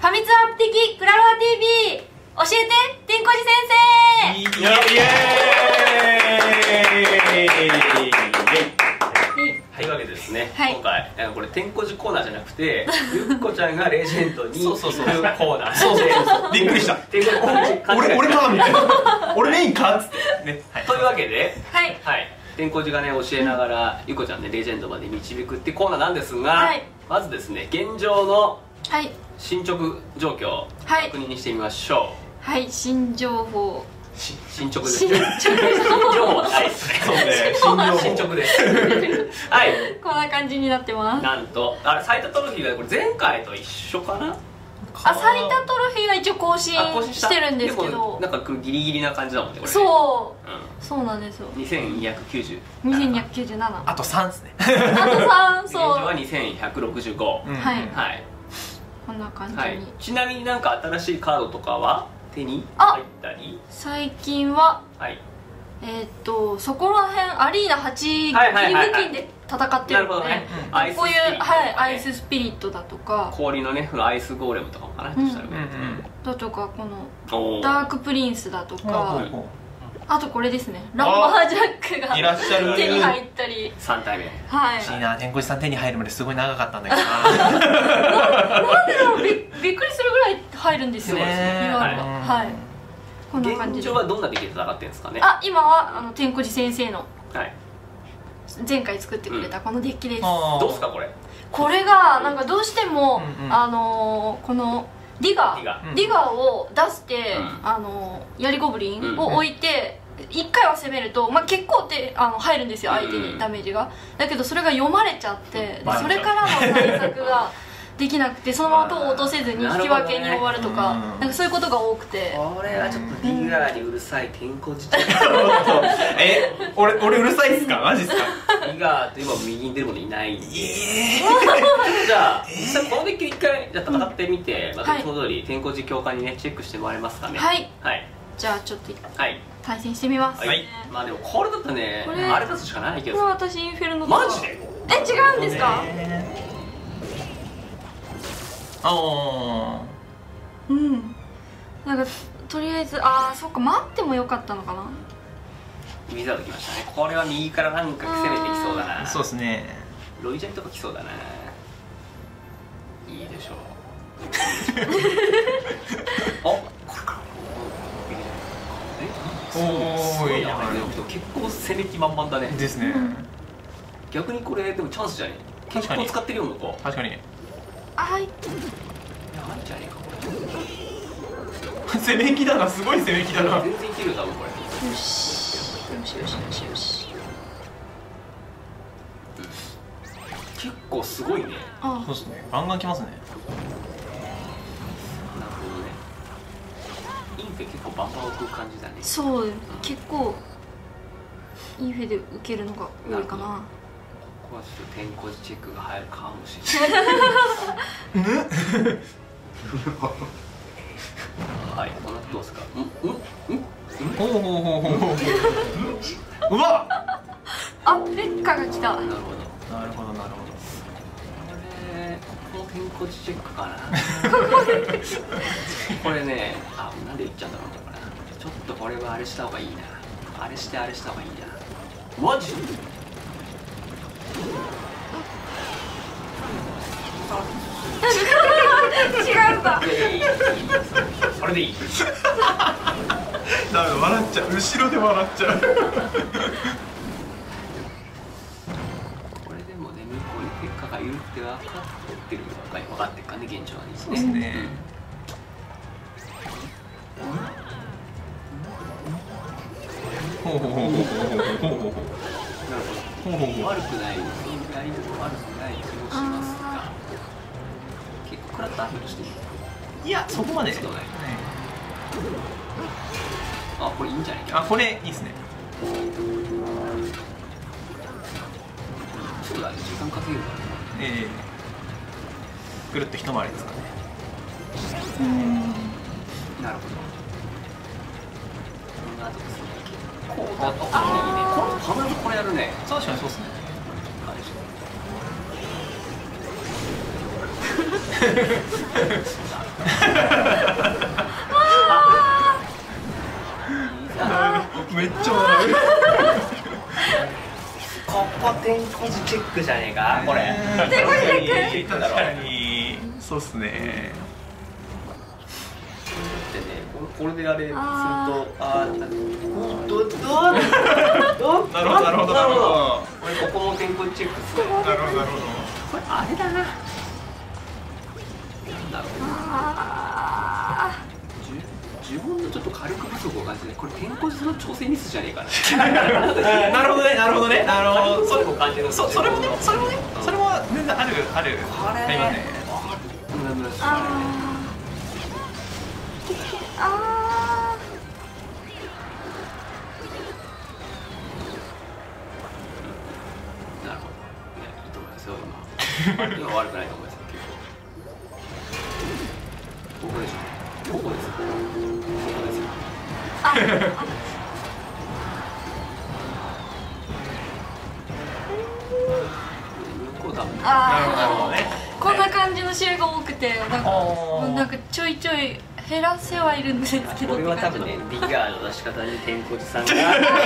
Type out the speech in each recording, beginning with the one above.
ファミ通アップ的クラロワ TV 教えて天こじ先生。 イエーイ。 はい、わけでですね、 はい今回これ天こじコーナーじゃなくてゆっこちゃんがレジェンドにそうそうそう言うコーナー。 そうそうそう、びっくりした。 天こじ俺かみたいな。俺メインかっつってね。 というわけで、 はいはい天こじがね教えながらゆっこちゃんねレジェンドまで導くってコーナーなんですが、 はいまずですね現状のはい進捗状況をはい確認してみましょはい新情報う。進捗です新ね。 情報新情報ないですね。 そうね、 進捗です。はい。 こんな感じになってます。 なんと最多トロフィーがこれ前回と一緒かな。 あ、最多トロフィーは一応更新更新してるんですけでもど、 なんかギリギリな感じだもんねこれね。 そううそうなんですよ。 ん。2290。 2297ああと3ですね。 と3、 現状はそう 2165。 うんはいはい。 こんな感じはいに。 ちなみになんか新しいカードとかは手にあ入ったり。 最近ははい。 そこら辺アリーナ8ギリはいはいはいはい付近で戦ってるので、 なるほどね。アイスこういうスピリットとかねはいアイススピリットだとか氷のねそのアイスゴーレムとかもかな。 うんしたら上だとかこのおーダークプリンスだとか、 はいあとこれですねランバージャックがいらっしゃる。 手に入ったり、 3体目。 はい欲しいな、天越さん手に入るまですごい長かったんだけどな。 なんでだろう、びっくりするぐらい入るんですよ、 そうですね今ははいはいこんな感じで。 現状はどんな敵で戦ってるんですかね。 あ、今は天こじ先生のはい。 前回作ってくれたこのデッキです、 どうですかこれ。 これがなんかどうしても、 うんうんこのディガディガーディガーを出して、 うん槍ゴブリンを置いて、1回は攻めると、まあ、結構入るんですよ相手にダメージが。だけどそれが読まれちゃってでそれからの対策ができなくてそのまま塔を落とせずに引き分けに終わるとか、 なるほどねなんかそういうことが多くて。 これはちょっとディガーにうるさい天候自体。 俺うるさいっすか、マジっすか。 ディガーと今右に出るものいないんで。じゃあ実際このデッキで一回じゃあ戦ってみて、またいつも通り天候寺教官にねチェックしてもらえますかね。 はいはいじゃあちょっとはい対戦してみます、 はい。まあでもこれだとねこれあれ出すしかないけこれはど。 私インフェルノマジで。 違うんですか。うんなんかとりあえずそっか待ってもよかったのかな。 ウィザード来ましたね。これは右からなんか攻めてきそうだな。 そうですね。 ロイジャイとか来そうだな。いいでしょう。あ、これか。 おーいいな。 結構攻め気満々だね。 ですね。 逆にこれでもチャンスじゃねえ。結構使ってるよ向こう。 確かに。 なんじゃねえかこ攻め気だな、すごい攻め気だな。 れ。全然いけるよ多分これ。 よしよしよしよしよし。 結構すごいね。 あそうですね。ガンガン来ますね。 なるほどね。インフェ結構バンバン置く感じだね。 そう結構インフェで受けるのが多いかな。 ここはちょっと天候チェックが入るかもしれない。はい、この後どうですか。 ほうほうほうほうほう。うわっ。 レッカが来た。 なるほど。 なるほどなるほど。 この天候チェックかな。これね、なんで言っちゃうんだろうこれ。ちょっとこれはあれした方がいいな。あれしてあれした方がいいな。マジ？ 違うんだ。 いいそれでいい。 ダメだ、笑っちゃう。後ろで笑っちゃう。 これでもね、向こうに結果がいるって分かってるのか分かってるかね、現状はね。 そうですね。ほうほうほうほうほうほうほうほう。 なるほど。 ほうほうほう。 悪くない、そういうラインも悪くない気もしますが、結構食らったふうにしてる。 いや、そこまで。 そうだね。これいいんじゃないか。 これいいですね。 そうだね、時間稼げるからね。 ぐるっと一回りですかね。 なるほど。この後ですね。こうだといいね。必ずこれやるね。 確かにそうですね。 あれでしょ。 ックじゃねえかこれ。 天候チェック。 確かにそうっすね。 でね、これであれすると、なるほど。これここも天候チェックする。 なるほど。 これあれだな。なるほど。自分のちょっと火力不足を感じて、これ天候の調整ミスじゃねえかな。 なるほどね。 それも感じる。 それも全然ある。ありますね。 なるほど。いいと思いますよ。今悪くないと思いますよ。結構。ここでしょ。ここです。 こんな感じの試合が多くて、なんかちょいちょい減らせはいるんですけど。 これは多分ね、ディガーの出し方に天候寺さんが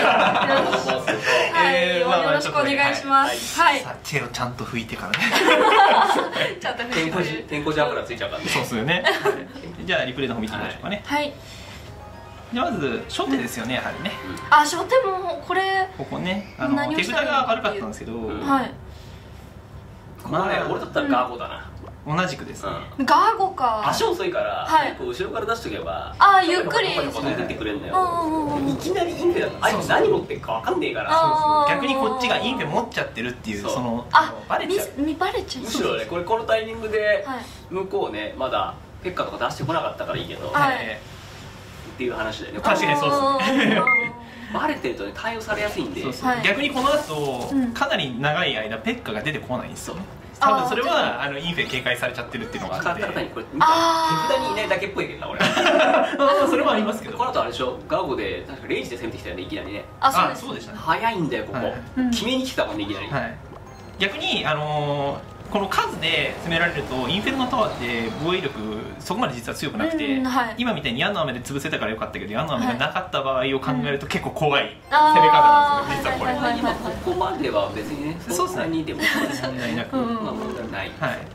よろしくお願いします。はい。 手をちゃんと拭いてからね。 ちゃんと拭いて。 天候寺油ついちゃうからね。 そうですよね。じゃあリプレイの方見てみましょうかね。 はい。 じゃあまず初手ですよね、やはりね。 初手もこれここね、手札が悪かったんですけど、 はい。 まあね、俺だったらガーゴだな。 同じくですね。 ガーゴか。 足遅いから後ろから出しとけば、 ゆっくり出てくれるんだよ。いきなりインフェだとあいつ何持ってるかわかんねえから、 逆にこっちがインフェ持っちゃってるっていう、そのバレちゃう。 むしろね、このタイミングで向こうね、まだペッカとか出してこなかったからいいけどっていう話だよね。 確かにそうですね。 バレてるとね、対応されやすいんで、 逆にこの後かなり長い間ペッカが出てこないんですよね。多分それはインフェ警戒されちゃってるっていうのがあって、 これ手札にいないだけっぽいけどな俺。 それもありますけど、 この後あれでしょ、ガーゴで確かレイジで攻めてきたよね、いきなりね。 そうでしたね。 早いんだよここ、決めに来たもんね、いきなり。 逆にこの数で攻められるとインフェルノタワーって防衛力そこまで実は強くなくて、今みたいに矢の雨で潰せたからよかったけど、矢の雨がなかった場合を考えると結構怖い攻め方なんですよ、実はこれ。 今ここまでは別にね、そんなにでも問題なく、 問題ない。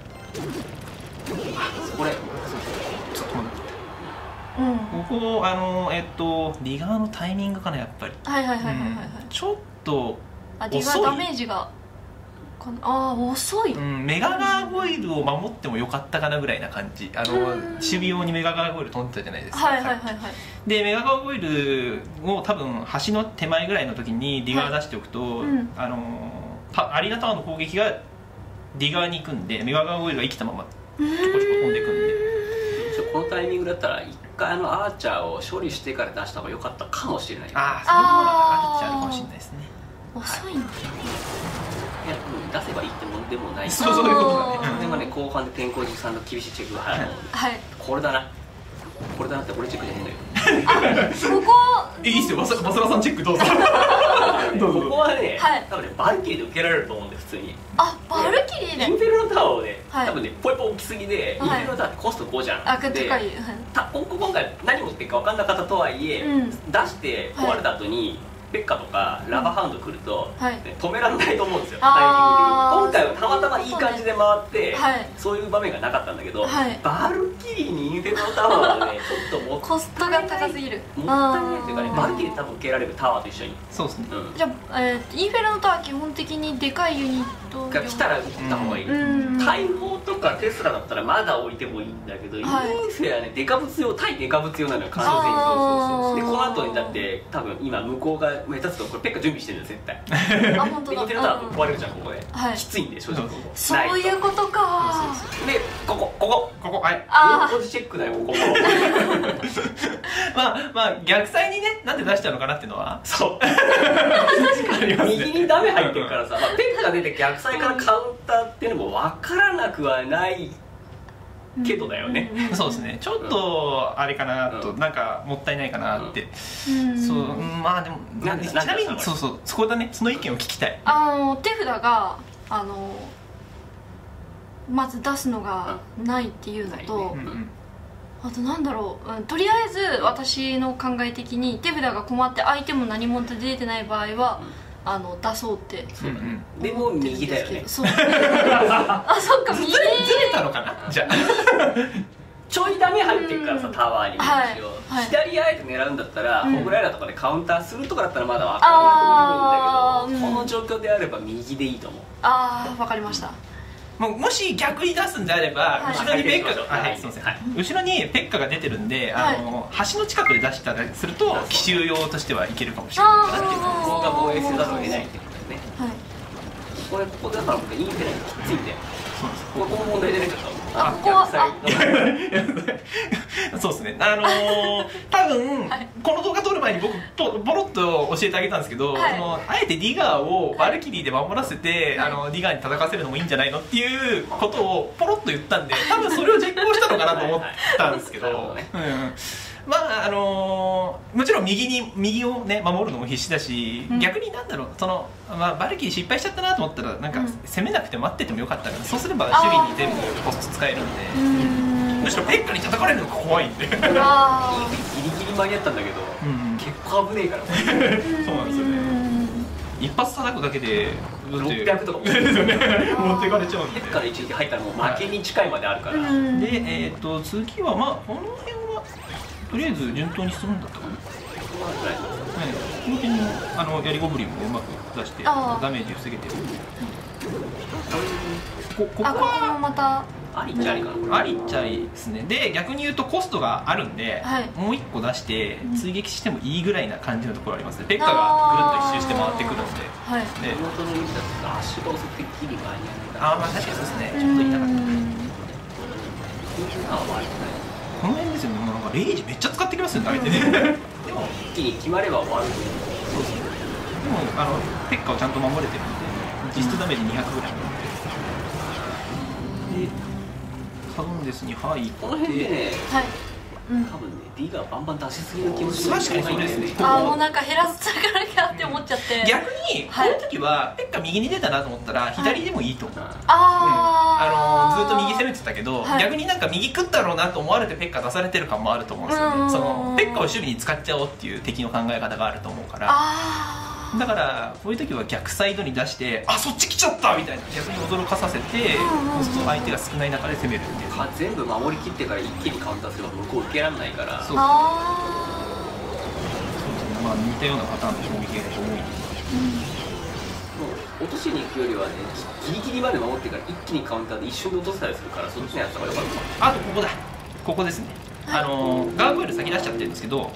これちょっと待って、ここディガーのタイミングかな、やっぱりちょっとディガーダメージが遅い。 メガガーゴイルを守ってもよかったかなぐらいな感じ。守備用にメガガーゴイル飛んでたじゃないですか。でメガガーゴイルを多分橋の手前ぐらいの時にディガー出しておくと、アリーナタワーの攻撃がディガーに行くんで、メガガーゴイルが生きたままちょこちょこ飛んでいくんで、 このタイミングだったら一回アーチャーを処理してから出した方が良かったかもしれない。 それもあるっちゃあるかもしれないですね。 遅いんだ。 出せばいいってもんでもない。 そういうことだね。 でもね、後半で天候寺さんの厳しいチェックが入るの。これだなって俺チェックじゃねえんだよ。 ここいいっすよ、バスラさんチェックどうぞ。 ここはね、多分ねバルキリーで受けられると思うんで、普通に。 バルキリーでインフェルノタワーをね、多分ねポイポイ大きすぎで、インフェルノタワーってコスト5じゃん。今回何持ってるか分かんなかったとはいえ、出して壊れた後にペッカとかラバーハンド来ると止められないと思うんですよ、タイミング的に。今回はたまたまいい感じで回って、そういう場面がなかったんだけど、バルキリーにインフェルノタワーはね、ちょっとコストが高すぎる。 もったいないっていうかね、バルキリー多分受けられるタワーと一緒に。 そうですね。 じゃあインフェルノタワー基本的にでかいユニットが来たら打った方がいい。大砲とかテスラだったらまだ置いてもいいんだけど、インフェはね、デカ物用対デカ物用なのよ、完全に。でこの後にだって多分今向こうが目立つとこれペッカ準備してるんですよ絶対。 本当だ。 インフェルノタワー壊れるじゃんここで。きついんで正直。 そういうことか。 でここはい。4個チェックだよここ。 まあ逆サイにね、なんで出しちゃうのかなっていうのは。 そう。右にダメ入ってるからさ、ペッカ出て逆サイからカウンターっていうのも分からなくはないけどだよね。 そうですね。ちょっとあれかなと、なんかもったいないかなって。そう、まあでもちなみにそこだね、その意見を聞きたい。 手札がまず出すのがないっていうのと、あとなんだろう、とりあえず私の考え的に手札が困って相手も何も出てない場合は出そうって。 でも右だよね。 そう。あ、そっか、右。ずれたのかな。じゃあちょいダメ入ってるからさ、タワーに左あえて狙うんだったらホグライダーとかでカウンターするとかだったらまだ分かると思うんだけど、この状況であれば右でいいと思う。 ああ、分かりました。 もし逆に出すんであれば、後ろにペッカが、後ろにペッカが出てるんで、橋の近くで出したりすると奇襲用としてはいけるかもしれないかなっていう。 ここが防衛せざるを得ないってことだよね。ここだから僕インフェラにきついんで、ここも問題出てきちゃった。 ここはそうですね。多分この動画撮る前に僕ボロッと教えてあげたんですけど、あえてディガーをバルキリーで守らせてディガーに戦わせるのもいいんじゃないのっていうことをポロッと言ったんで、多分それを実行したのかなと思ったんですけど、まあもちろん右をね守るのも必死だし、逆になんだろう、バルキリー失敗しちゃったなと思ったらなんか攻めなくて待っててもよかったから、そうすれば守備に全部ポスト使えるんで、むしろペッカに叩かれるのが怖いんで、ギリギリ間に合ったんだけど結構危ねえから。そうなんですよね。一発叩くだけで 600とか持っていかれちゃうんで、 ペッカの一撃入ったらもう負けに近いまであるから。 で次はまあこの辺はとりあえず順当に進むんだったかな。この辺のヤリゴブリンもうまく出してダメージ防げてる。ここはまたありっちゃありかな。 ありっちゃありですね。で逆に言うとコストがあるんで、もう1個出して追撃してもいいぐらいな感じのところありますね。ペッカがぐるっと一周して回ってくるんで。 で元の位置だと足が遅くてギリ間に合う。 まあ確かにそうですね。ちょっと痛かった。この辺ですよね。なんかレイジめっちゃ使ってきますよね、相手ね。 でも一気に決まれば終わる。 そうですね。でもペッカをちゃんと守れてるんで、実質ダメージ200ぐらい。でサドンデスに入って、 この辺でね、多分ね、ディガーバンバン出しすぎの気持ちが確かにそうですね。 もうなんか減らすからなきゃって思っちゃって、 逆にこの時はペッカ右に出たなと思ったら左でもいいと思う。ずっと右攻めてたけど、逆になんか右食ったろうなと思われてペッカ出されてる感もあると思うんですよね。ペッカを守備に使っちゃおうっていう敵の考え方があると思うから、だからこういう時は逆サイドに出してそっち来ちゃったみたいな、逆に驚かさせてそうすると相手が少ない中で攻めるっていう。 全部守りきってから一気にカウンターすれば向こう受けられないから。そうですね。 まあ似たようなパターンの攻撃が多い。 もう落としに行くよりはね、ギリギリまで守ってから一気にカウンターで一瞬で落とせたりするから、そっちのやつが良かった。 あとここですね。ガーゴイル先出しちゃってるんですけど、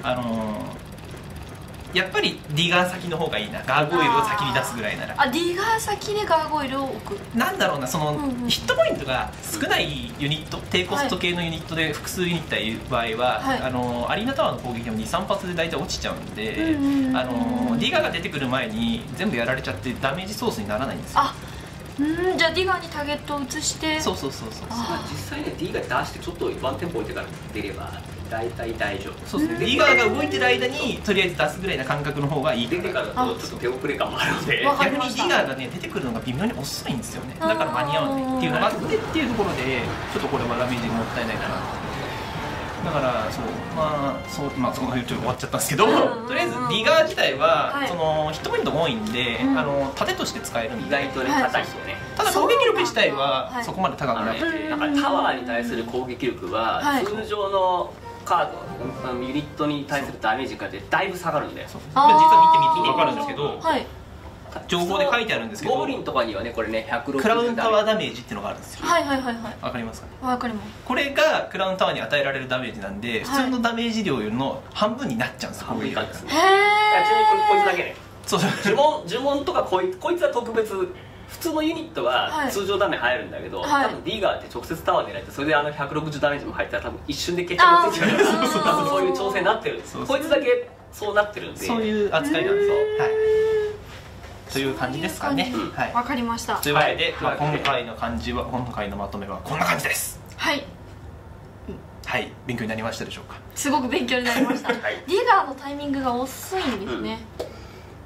やっぱりディガー先の方がいいな。ガーゴイルを先に出すぐらいなら。 ディガー先でガーゴイルを置く。 なんだろうな、ヒットポイントが少ないユニット、低コスト系のユニットで複数ユニットいる場合は、アリーナタワーの攻撃も 2,3 発で大体落ちちゃうんで、ディガーが出てくる前に全部やられちゃってダメージソースにならないんですよ。 じゃあディガーにターゲットを移して。 そう。 実際ね、ディガー出してちょっとワンテンポ置いてから出れば大体大丈夫。 そうですね。ディガーが動いてる間にとりあえず出すぐらいな感覚の方がいい。 出てからだとちょっと手遅れ感もあるので、 逆にディガーがね出てくるのが微妙に遅いんですよね。だから間に合わないっていうのがあってっていうところで、ちょっとこれはダメージがもったいないかな。だからその辺ちょっと終わっちゃったんですけど、とりあえずディガー自体はヒットポイント多いんで、盾として使えるんで意外とね硬いですよね。 ただ攻撃力自体はそこまで高くなくて、 だからタワーに対する攻撃力は通常のカードユニットに対するダメージがだいぶ下がるんで、実は見て分かるんですけど、情報で書いてあるんですけど、 ゴブリンとかにはねこれね160 クラウンタワーダメージっていうのがあるんですよ。わかりますかね。 わかります。 これがクラウンタワーに与えられるダメージなんで、普通のダメージ量よりの半分になっちゃうんですよ。 半分以下ですね。ちなみにこいつだけね。呪文とかこいつは特別。普通のユニットは通常ダメ入るんだけど、多分ディガーって直接タワー狙って、それで160ダメージも入ったら多分一瞬で決着ついちゃう。多分そういう調整になってるんです。こいつだけそうなってるんで、 そういう扱いなんですよ。という感じですかね。 わかりました。 というわけで今回のまとめはこんな感じです。はい、勉強になりましたでしょうか。 すごく勉強になりました。ディガーのタイミングが遅いんですね。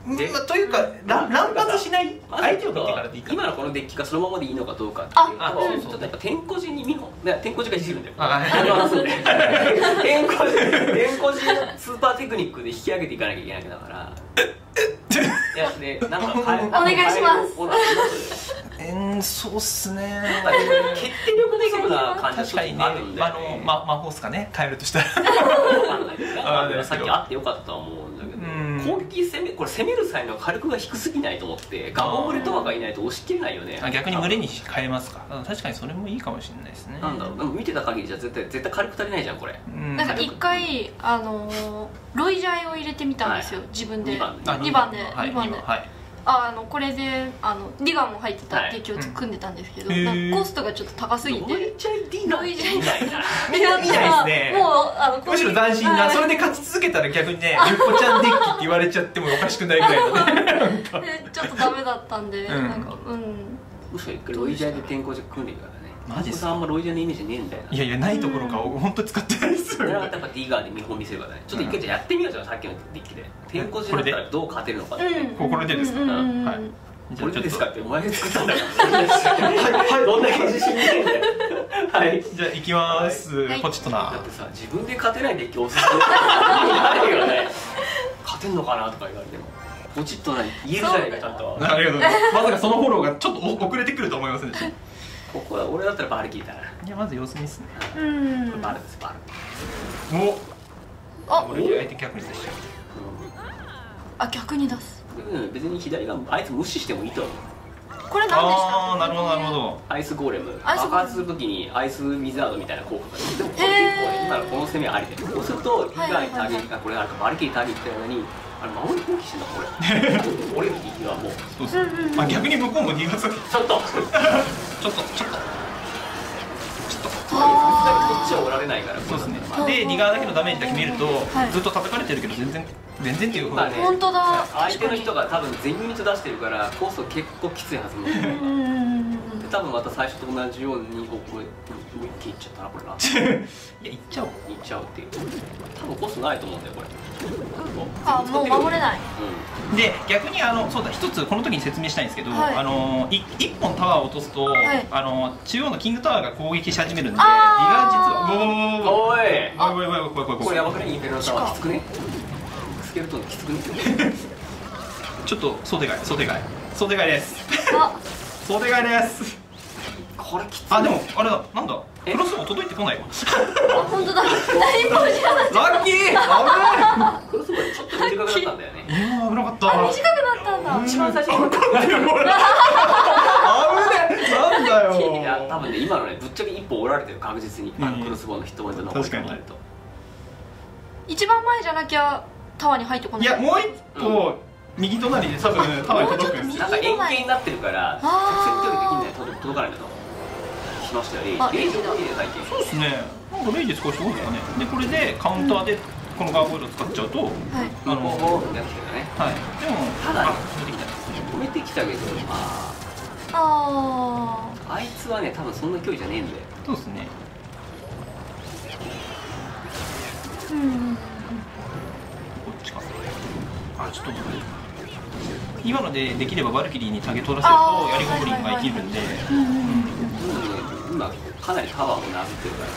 というか乱発しない相手を見てからでいいか。 今のこのデッキがそのままでいいのかどうかっていうと、ちょっとやっぱ天候寺に天候寺がいじるんだよ。天候寺のスーパーテクニックで引き上げていかなきゃいけないわけだから。いやでなんかお願いします。 そうっすね。 決定力的な感じがあるんで、 魔法っすかね、変えるとしたら。 さっきあってよかったとは思うんだけど、攻撃これ攻める際の火力が低すぎないと思って、ガボブレとかがいないと押し切れないよね。 逆に群れに変えますか。確かにそれもいいかもしれないですね。 なんだろう、見てた限りじゃ絶対火力足りないじゃんこれ。 なんか一回ロイジャイを入れてみたんですよ、自分で。2番でこれでディガンも入ってたデッキを組んでたんですけど、コストがちょっと高すぎて。 ロイジャイディガンみたいな。 見ないですね。むしろ斬新な。それで勝ち続けたら逆にね、ゆっこちゃんデッキって言われちゃってもおかしくないぐらいのね。 ちょっとダメだったんで、なんかむしろ一回ロイジャイで天候寺組んでいくからね。マジさんあんまロイジャイのイメージねえんだよな。 いやないところか本当に使ってないですよ。 それはやっぱディガーで見本見せるからね。ちょっと一回じゃやってみようじゃん、さっきのデッキで。天候寺だったらどう勝てるのかって。 これでですか。はい。 これでですかってお前が作ったんだから。はい、どんだけ自信ないんだよ。はい。 じゃあ行きます。ポチッとな。 だってさ、自分で勝てないデッキおすすめないよね。勝てんのかなとか言われても。ポチッとな言えるじゃないかちゃんと。 ありがとうございます。まさかそのフォローがちょっと遅れてくると思いませんでした。 ここは俺だったらバルキーだな。 いやまず様子見っすね。 バルです、バル。 俺相手逆に出しちゃう。 逆に出す。 別に左側あいつ無視してもいいと思う。 これ何でした？ なるほどなるほど。 アイスゴーレム爆発するときにアイスウィザードみたいな効果が。でもこれ結構今のこの攻めありで、そうすると以外ターゲットがこれあるかバルキーターゲットやのに。守り攻撃してんだこれ。俺の敵はもう。 そうそう。逆に向こうも逃がさない。 ちょっと。こっちはおられないから。 そうですね。でリガーだけのダメージだけ見るとずっと叩かれてるけど全然っていうか。 本当だ。 相手の人が多分全ユニット出してるからコースト結構きついはずなんだよ。多分また最初と同じようにこれ一気いっちゃったなこれな。 いやいっちゃおうっていう。多分コーストないと思うんだよこれ。 もう守れない。 で逆にそうだ一つこの時に説明したいんですけど、一本タワーを落とすと中央のキングタワーが攻撃し始めるんで、リガー実はおいこれやばくね、インフェルノタワーきつくね。スケルトンきつくね。 ちょっとそうでかいです。そうでかいです。 これきつい。 でもあれだ、なんだクロスボウ届いてこないわ。 本当だ。何も知らない。 ラッキー。危ない。 クロスボウちょっと短くなったんだよね。 危なかった。 短くなったんだ。 一番最初に。 危ねえ。なんだよ。 いや多分ね今のねぶっちゃけ一歩折られてる確実にクロスボウのヒットポイントの方に考えると。 一番前じゃなきゃタワーに入ってこない。 いやもう一歩右隣で多分タワーに届くんです。 なんか円形になってるから直線距離できない届かないんだと。しましたよ。レイジだ。 そうですね。なんかレイジ少し多いですかね。でこれでカウンターでこのガーボイルを使っちゃうと、はい。でもただ止めてきたけど、あいつはね多分そんな距離じゃねえんだよ。 そうですね。こっちか。ちょっと今のでできればバルキリーにタゲ取らせるとヤリゴブリンが生きるんで。 今かなりパワーもなってるから。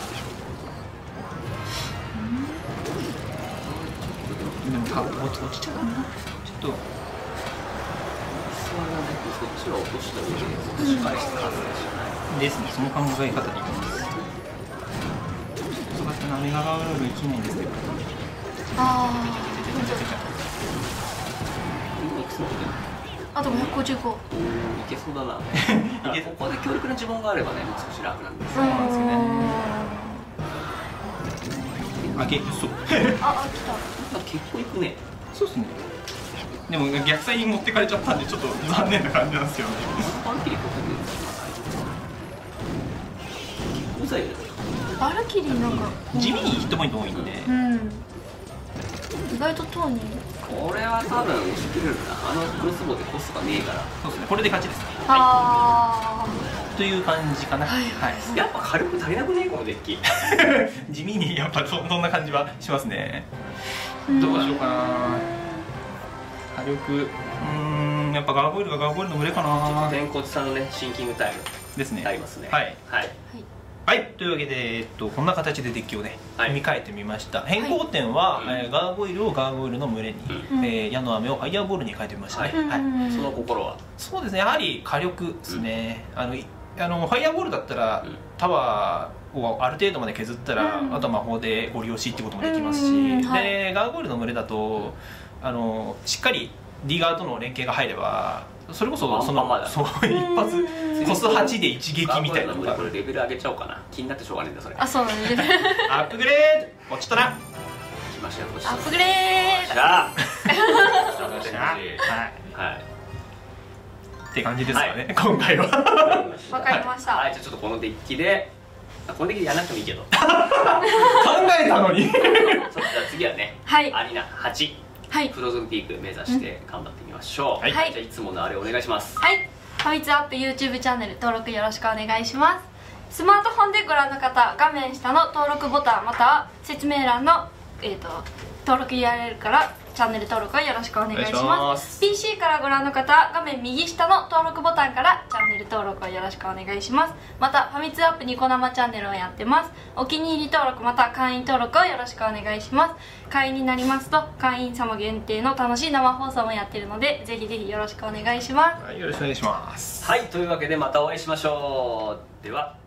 でも落ちちゃうかな。ちょっとそっちは落とした上で落とし返して勝つですね。その考え方でいきます。ちょっとそうやってメガガウロール生きないんですけど。 あと555。 いけそうだな。ここで強力な呪文があればね、もう少し楽なんです。 そうなんですよね。そう。 来た。 結構いくね。 そうですね。でも逆サイに持ってかれちゃったんでちょっと残念な感じなんですよね。 バルキリー結構強いよ。 バルキリーなんか地味にヒットポイント多いんで。 意外とトーニー。 これは多分押し切れるな。クロスボウでコストがねえから。 そうですね。これで勝ちですね。という感じかな。はい。 やっぱ火力足りなくねこのデッキ。 地味にやっぱそんな感じはしますね。どうしようかな。 火力やっぱガーゴイルがガーゴイルの群れかな。 ちょっと天骨さんのねシンキングタイムですね。 ありますね。 はいはい、というわけで、こんな形でデッキをね組み替えてみました。変更点は、ガーゴイルをガーゴイルの群れに、矢の雨をファイアボールに変えてみましたね。 その心はそうですね、やはり火力ですね。ファイアボールだったらタワーをある程度まで削ったら、あとは魔法でご利用しってこともできますし、でガーゴイルの群れだとしっかりディガーとの連携が入れば、それこそ一発コス8で一撃みたいなのが。 これレベル上げちゃおうかな。気になってしょうがないんだそれ。 あ、そうなんです。 アップグレード落ちたな。 来ましたよ。 アップグレード。 はいって感じですかね、今回は。 わかりました。 はい、じゃあちょっとこのデッキでこのデッキでやらなくてもいいけど。考えたのに。 じゃあ次はね、アリーナ8。フローズンピーク目指して頑張ってみましょう。じゃあいつものあれお願いします。 はい、ファミツアップ YouTube チャンネル登録よろしくお願いします。スマートフォンでご覧の方、画面下の登録ボタンまたは説明欄の登録 URL からチャンネル登録をよろしくお願いします。 PC からご覧の方、画面右下の登録ボタンからチャンネル登録をよろしくお願いします。またファミツアップニコ生チャンネルをやってます。お気に入り登録また会員登録をよろしくお願いします。会員になりますと会員様限定の楽しい生放送もやってるので、ぜひぜひよろしくお願いします。 よろしくお願いします。 はい、というわけでまたお会いしましょう。では。